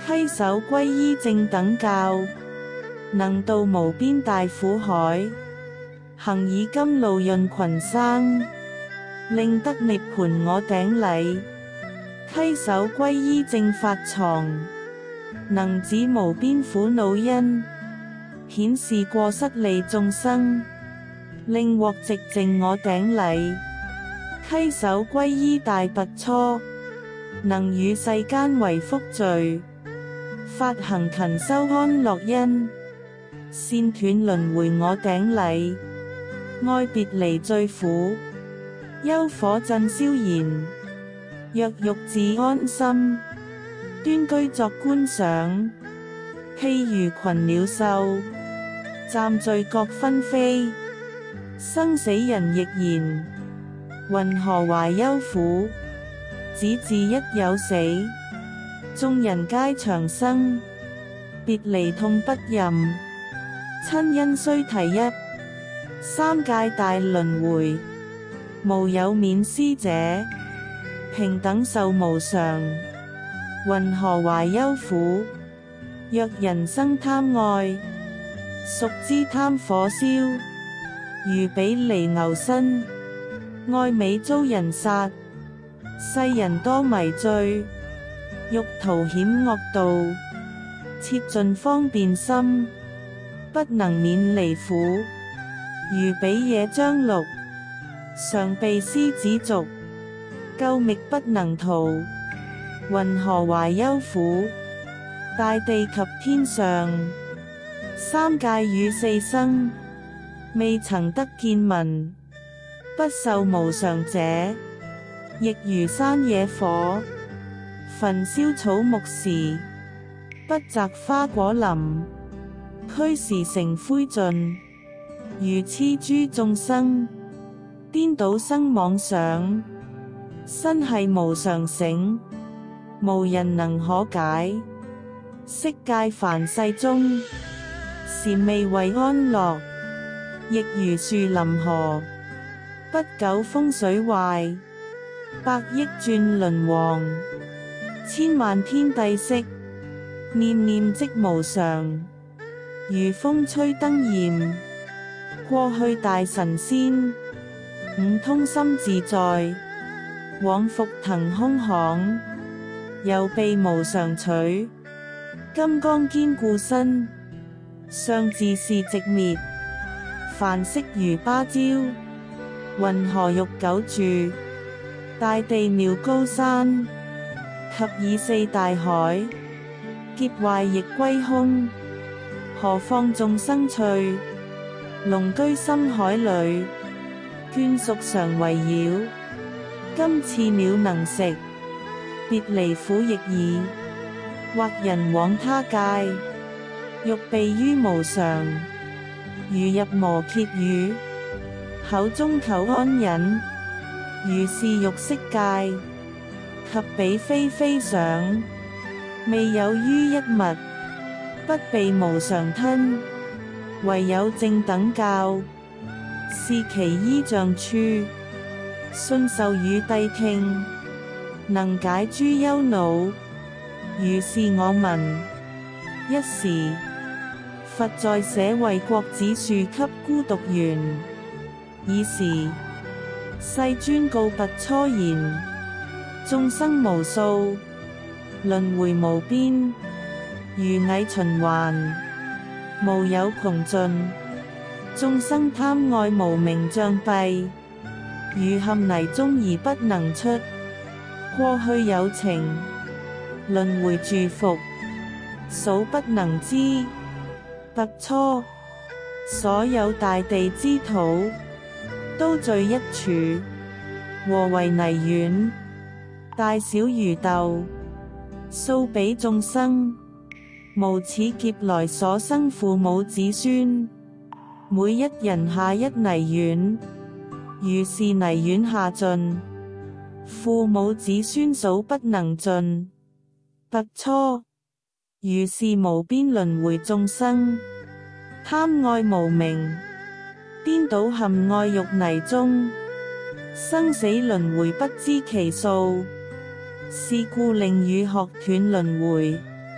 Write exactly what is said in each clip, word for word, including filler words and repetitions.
稽首歸依正等教，能渡無邊大苦海。行以甘露潤群生，令得涅槃我頂禮。稽首歸依正法藏，能止無邊苦惱因。顯示過失利眾生，令獲寂靜我頂禮。稽首歸依大拔初，能與世間為福聚。發行勤修安樂因，線斷輪迴我頂禮。愛別離最苦，憂火震燒燃。若欲自安心，端居作觀想。譬如群鳥獸，暫聚各紛飛。生死人亦然，云何懷憂苦？只自一有死，眾人皆長生。別離痛不任，親因須提一。三界大輪迴，無有免施者。平等壽無常，云何懷憂苦？若人生貪愛，孰知貪火燒？如比離牛身，愛美遭人殺。世人多迷醉，欲圖險惡道。切盡方便心，不能免離苦。如比野張鹿，常被獅子逐。救覓不能逃，云何懷憂苦？大地及天上，三界與四生，未曾得見聞。不受無常者，亦如山野火，焚燒草木時，不擇花果林。驅時成灰燼，如痴諸眾生，顛倒生妄想。身繫無常繩，無人能可解。色界凡世中，禪味為安樂。亦如樹臨河，不久風水壞。百億轉輪王，千萬天帝釋。念念即無常，如風吹燈焰。過去大神仙，悟通心自在。往復騰空巷，猶被無常取。金剛堅固身，相自是寂滅。凡色如芭蕉，云何欲久住？大地妙高山，及以四大海。劫壞亦歸空，何況眾生趣？龍居深海裏，眷屬常圍繞。今賜鳥能食，別離苦亦已。或人往他界，欲避於無常。如入磨羯乳，口中求安忍。如是欲色界，及彼非非想。未有於一物，不被無常吞。唯有正等教，是其依仗處。信受與諦聽，能解諸憂惱。如是我聞，一時，佛在舍衛國子樹給孤獨園。爾時，世尊告拔初言：眾生無數，輪迴無邊，如蟻循環，無有窮盡。眾生貪愛無明障蔽，如陷泥中而不能出。過去有情，輪迴住伏，數不能知。拔初，所有大地之土，都聚一處。和為泥丸，大小如豆。數比眾生，無始劫來所生父母子孫，每一人下一泥丸。如是泥丸下盡，父母子孫數不能盡。拔初，如是無邊輪迴眾生，貪愛無明，顛倒陷愛欲泥中。生死輪迴不知其數，是故令汝學斷輪迴。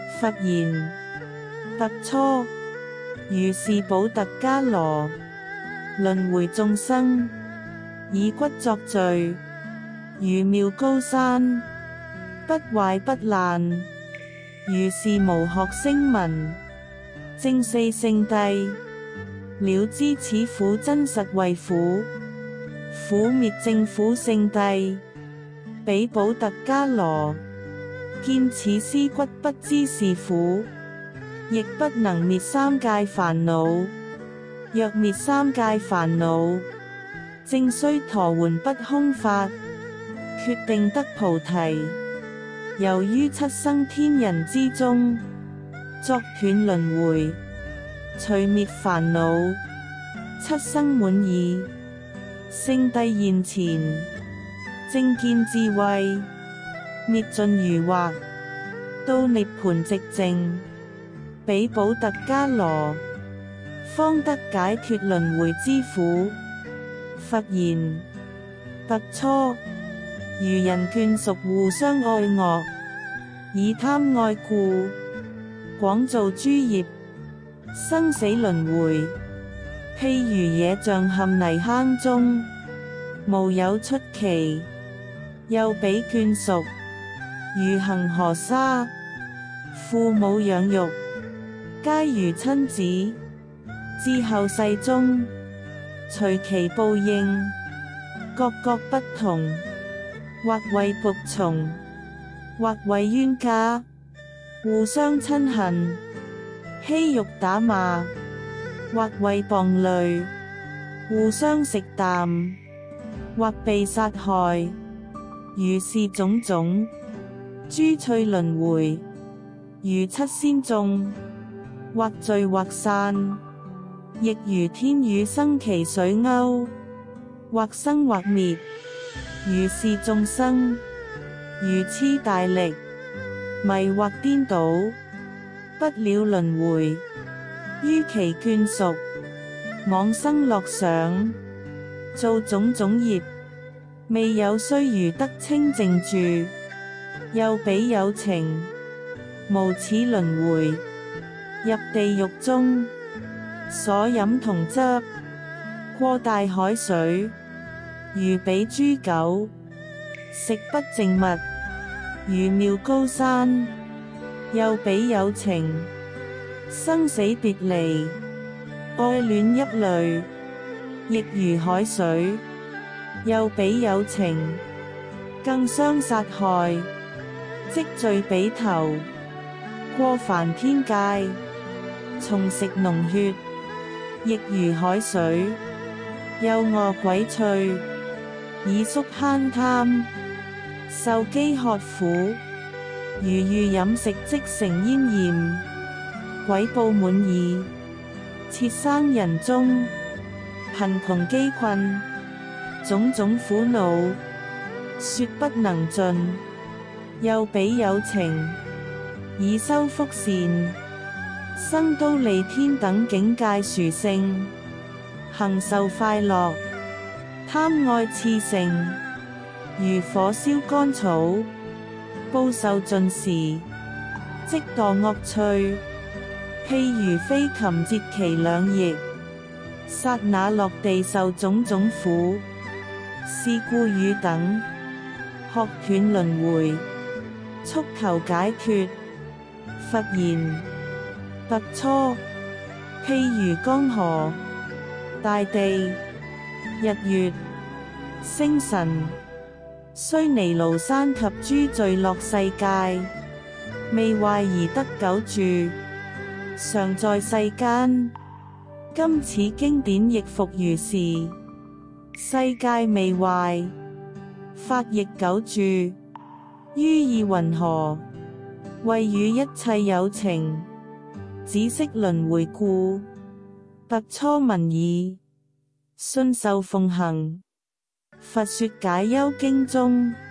佛言：特初，如是補特伽羅，輪迴眾生，以骨作序，如妙高山，不壞不爛，如是無學聲聞，證四聖諦，了知此苦真實為苦，苦滅正苦聖諦，彼補特伽羅，見此屍骨不知是苦，亦不能滅三界煩惱。若滅三界煩惱，正須陀洹不空法，決定得菩提。由於七生天人之中，作斷輪迴，除滅煩惱，七生滿意，聖諦現前，正見智慧，滅盡餘惑，到涅槃寂靜，彼補特伽羅，方得解脫輪迴之苦。佛言：特初，如人眷屬互相愛惡，以貪愛故，廣造諸業，生死輪迴。譬如野象陷泥坑中，無有出期。又彼眷屬，如恆河沙，父母養育，皆如親子。至後世中，隨其報應，各各不同，或為僕從，或為冤家，互相親恨，欺辱打罵，或為謗累，互相食啖，或被殺害。如是種種，諸趣輪迴，如七仙眾，或聚或散，亦如天雨生其水溝，或生或滅。如是眾生，如痴大力，迷惑顛倒，不了輪迴，於其眷屬，妄生樂想，造種種業，未有須臾得清淨住。又彼有情，無始輪迴，入地獄中，所飲銅汁，過大海水，如彼豬狗，食不淨物，如妙高山。又彼有情，生死別離，愛戀泣淚，亦如海水。又彼有情，更相殺害，積聚彼頭，過梵天界，從食膿血，亦如海水。又餓鬼趣，以宿慳貪，受飢渴苦，如欲飲食即成煙焰，鬼報滿矣。設生人中，貧窮飢困，種種苦惱，說不能盡。又彼有情，以修福善，生忉利天等境界殊勝，行受快樂，貪愛熾盛，如火燒乾草，報受盡時，即墮惡趣。譬如飛禽折其兩翼，剎那落地受種種苦。是故汝等，學斷輪迴，速求解脫。佛言：特初，譬如江河、大地、日月、星辰，須彌廬山及諸聚樂世界，未壞而得久住，常在世間。今此經典亦復如是。世界未壞，法亦久住。於意云何？謂與一切有情，只識輪迴故。特初聞已，信受奉行。佛說解憂經中。